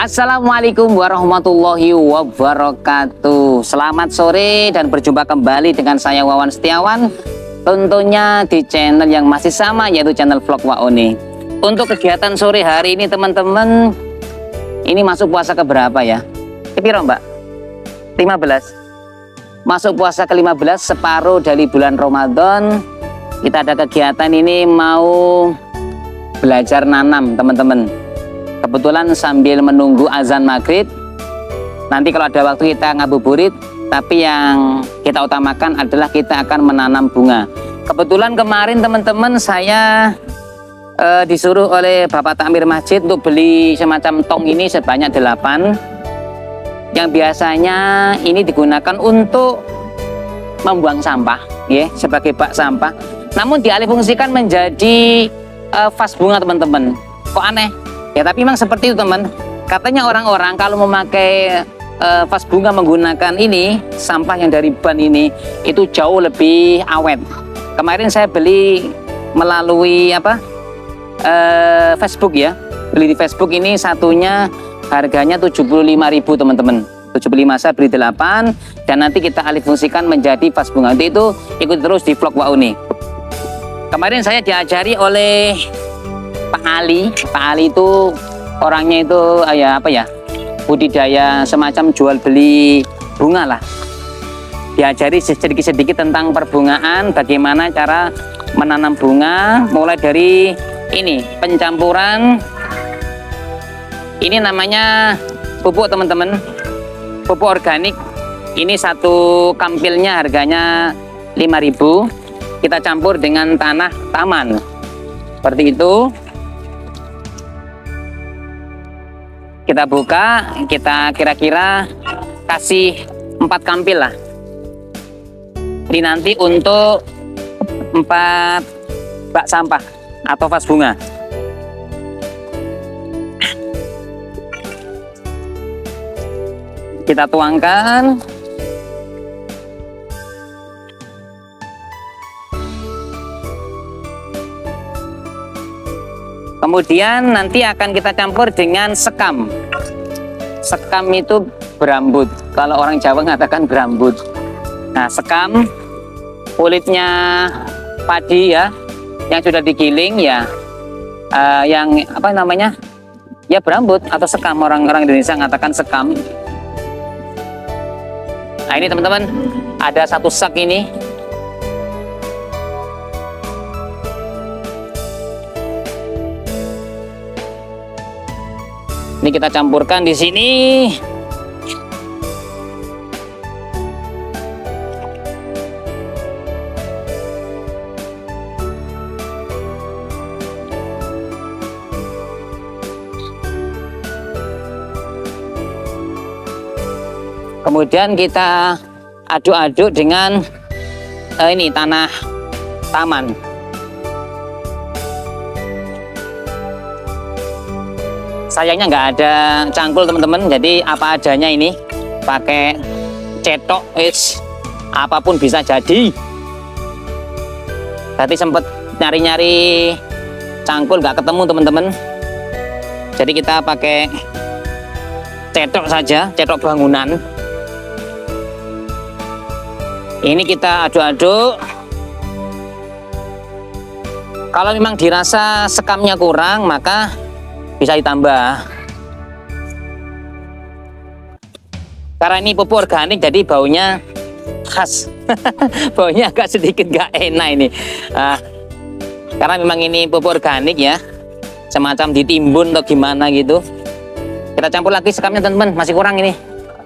Assalamualaikum warahmatullahi wabarakatuh. Selamat sore dan berjumpa kembali dengan saya Wawan Setiawan, tentunya di channel yang masih sama, yaitu channel vlog Waone. Untuk kegiatan sore hari ini teman-teman, ini masuk puasa ke berapa ya? Kepiro Mbak? 15. Masuk puasa ke-15, separuh dari bulan Ramadan. Kita ada kegiatan ini mau belajar nanam teman-teman. Kebetulan sambil menunggu azan maghrib, nanti kalau ada waktu kita ngabuburit, tapi yang kita utamakan adalah kita akan menanam bunga. Kebetulan kemarin teman-teman saya disuruh oleh Bapak Takmir Masjid untuk beli semacam tong ini sebanyak 8, yang biasanya ini digunakan untuk membuang sampah, ya, sebagai bak sampah. Namun dialihfungsikan menjadi vas bunga teman-teman. Kok aneh? Ya tapi memang seperti itu teman. Katanya orang-orang kalau memakai vas bunga menggunakan ini, sampah yang dari ban ini, itu jauh lebih awet. Kemarin saya beli melalui Facebook ya. Beli di Facebook ini satunya harganya 75.000 teman-teman. 75, saya beli 8 dan nanti kita alihfungsikan menjadi vas bunga. Nanti itu ikut terus di vlog Waone. Kemarin saya diajari oleh Pak Ali. Pak Ali itu orangnya itu budidaya semacam jual beli bunga lah. Diajari sedikit-sedikit tentang perbungaan, bagaimana cara menanam bunga, mulai dari ini pencampuran. Ini namanya pupuk teman-teman, pupuk organik. Ini satu kampilnya harganya 5.000. Kita campur dengan tanah taman seperti itu. Kita buka, kita kira-kira kasih 4 kampil lah. Ini nanti untuk 4 bak sampah atau vas bunga. Kita tuangkan. Kemudian nanti akan kita campur dengan sekam. Sekam itu berambut. Kalau orang Jawa mengatakan berambut. Nah, sekam kulitnya padi ya, yang sudah digiling ya, yang ya berambut atau sekam, orang-orang Indonesia mengatakan sekam. Nah ini teman-teman, ada satu sak ini. Ini kita campurkan di sini. Kemudian kita aduk-aduk dengan ini tanah taman. Sayangnya nggak ada cangkul teman-teman, jadi apa adanya ini, pakai cetok, apapun bisa jadi. Tadi sempat nyari-nyari cangkul nggak ketemu teman-teman, jadi kita pakai cetok saja, cetok bangunan. Ini kita aduk-aduk. Kalau memang dirasa sekamnya kurang, maka bisa ditambah. Karena ini pupuk organik, jadi baunya khas. Baunya agak sedikit gak enak ini. Karena memang ini pupuk organik ya, semacam ditimbun atau gimana gitu. Kita campur lagi sekamnya teman-teman, masih kurang ini.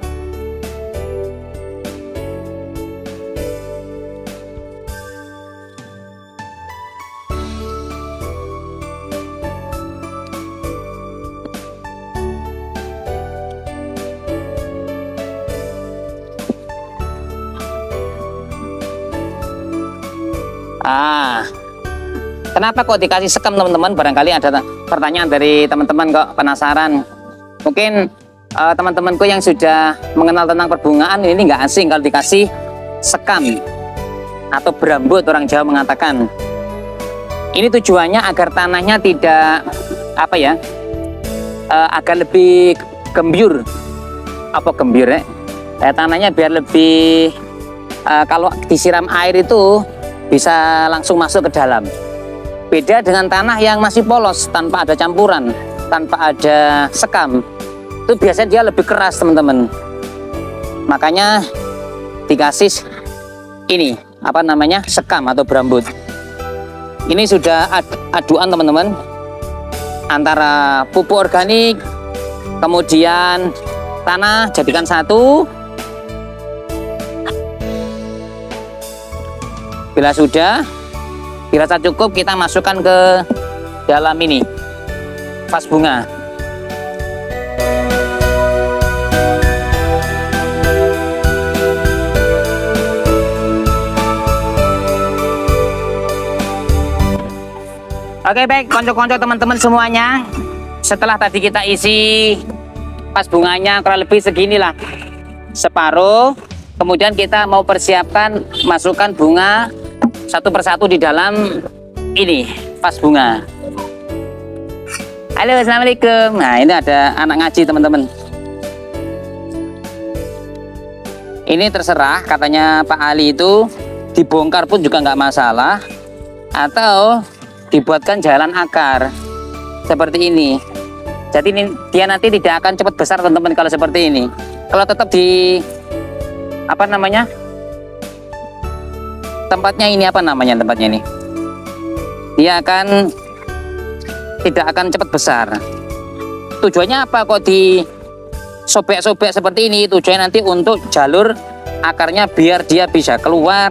Kenapa kok dikasih sekam teman-teman? Barangkali ada pertanyaan dari teman-teman kok penasaran. Mungkin teman-temanku yang sudah mengenal tentang perbungaan ini nggak asing kalau dikasih sekam atau berambut, orang Jawa mengatakan. Ini tujuannya agar tanahnya tidak agak lebih gembyur. Apa gembyur ya? Tanahnya biar lebih kalau disiram air itu bisa langsung masuk ke dalam. Beda dengan tanah yang masih polos tanpa ada campuran, tanpa ada sekam. Itu biasanya dia lebih keras, teman-teman. Makanya dikasih ini apa namanya, sekam atau berambut. Ini sudah aduan, teman-teman, antara pupuk organik kemudian tanah, jadikan satu. Bila sudah dirasa cukup, kita masukkan ke dalam ini vas bunga. Oke, baik konco-konco teman-teman semuanya, setelah tadi kita isi vas bunganya kurang lebih seginilah, separuh. Kemudian kita mau persiapkan masukkan bunga satu persatu di dalam ini vas bunga. Halo, assalamualaikum. Nah, ini ada anak ngaji, teman-teman. Ini terserah, katanya Pak Ali itu dibongkar pun juga nggak masalah, atau dibuatkan jalan akar seperti ini. Jadi ini, dia nanti tidak akan cepat besar, teman-teman, kalau seperti ini. Kalau tetap di apa namanya, tempatnya ini, apa namanya tempatnya ini, dia akan tidak akan cepat besar. Tujuannya apa kok di sobek-sobek seperti ini? Tujuannya nanti untuk jalur akarnya biar dia bisa keluar.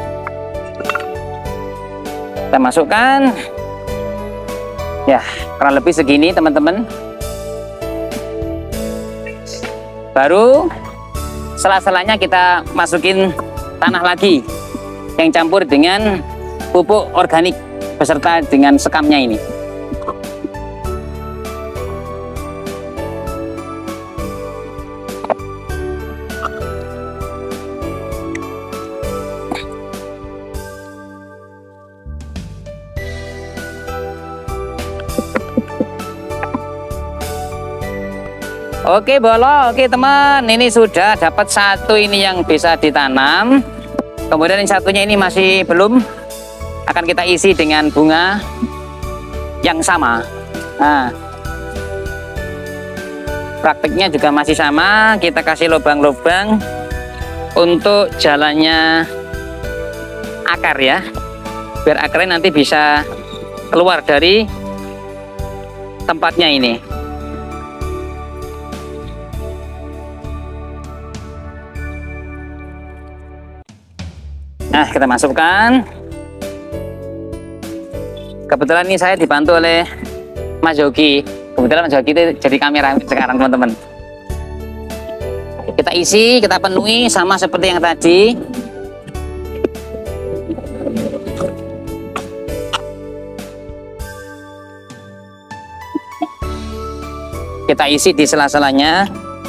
Kita masukkan ya, kurang lebih segini, teman-teman. Baru sela-selanya kita masukin tanah lagi yang campur dengan pupuk organik beserta dengan sekamnya ini. Oke, bolo. Oke, teman, ini sudah dapat satu ini yang bisa ditanam. Kemudian yang satunya ini masih belum, akan kita isi dengan bunga yang sama. Nah, praktiknya juga masih sama, kita kasih lubang-lubang untuk jalannya akar ya, biar akarnya nanti bisa keluar dari tempatnya ini. Nah, kita masukkan. Kebetulan ini saya dibantu oleh Mas Yogi. Kebetulan Mas Yogi itu jadi kamera sekarang, teman-teman. Kita isi, kita penuhi sama seperti yang tadi. Kita isi di sela-selanya.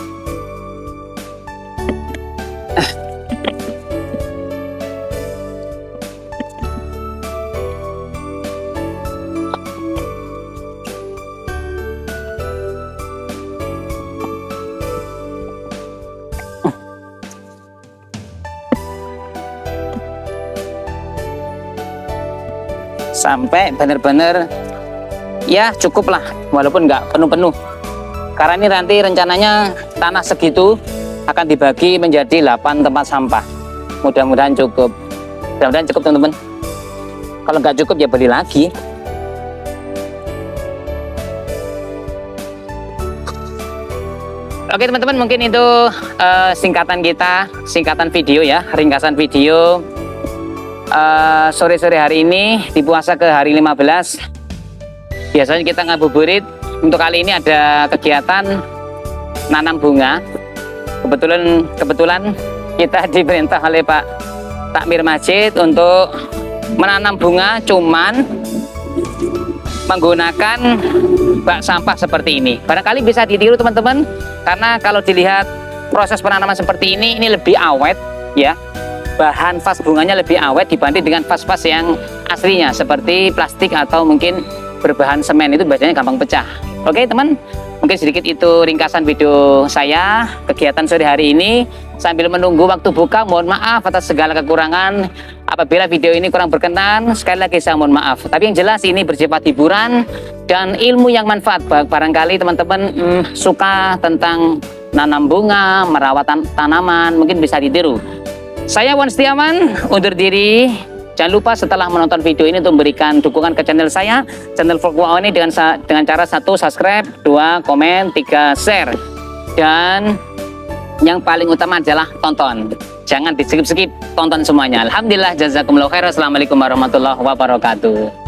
Sampai benar-benar ya cukup lah, walaupun nggak penuh-penuh, karena ini nanti rencananya tanah segitu akan dibagi menjadi 8 tempat sampah. Mudah-mudahan cukup, mudah-mudahan cukup, teman-teman. Kalau nggak cukup ya beli lagi. Oke, teman-teman, mungkin itu singkatan kita, singkatan video ya, ringkasan video sore-sore hari ini di puasa ke hari 15. Biasanya kita ngabuburit. Untuk kali ini ada kegiatan nanam bunga. Kebetulan kita diperintah oleh Pak Takmir Masjid untuk menanam bunga, cuman menggunakan bak sampah seperti ini. Barangkali bisa ditiru, teman-teman, karena kalau dilihat proses penanaman seperti ini lebih awet ya. Bahan vas bunganya lebih awet dibanding dengan vas-vas yang aslinya seperti plastik atau mungkin berbahan semen, itu biasanya gampang pecah. Oke, teman, Mungkin sedikit itu ringkasan video saya kegiatan sore hari ini. Sambil menunggu waktu buka, mohon maaf atas segala kekurangan. Apabila video ini kurang berkenan, sekali lagi saya mohon maaf. Tapi yang jelas ini bersifat hiburan dan ilmu yang manfaat. Barangkali teman-teman suka tentang nanam bunga, merawat tanaman, mungkin bisa ditiru. Saya Wan Setiawan undur diri. Jangan lupa setelah menonton video ini untuk memberikan dukungan ke channel saya, channel Vlog Wow ini dengan cara 1 subscribe, 2 komen, 3 share. Dan yang paling utama adalah tonton. Jangan di skip-skip, tonton semuanya. Alhamdulillah, jazakumullah khair. Assalamualaikum warahmatullahi wabarakatuh.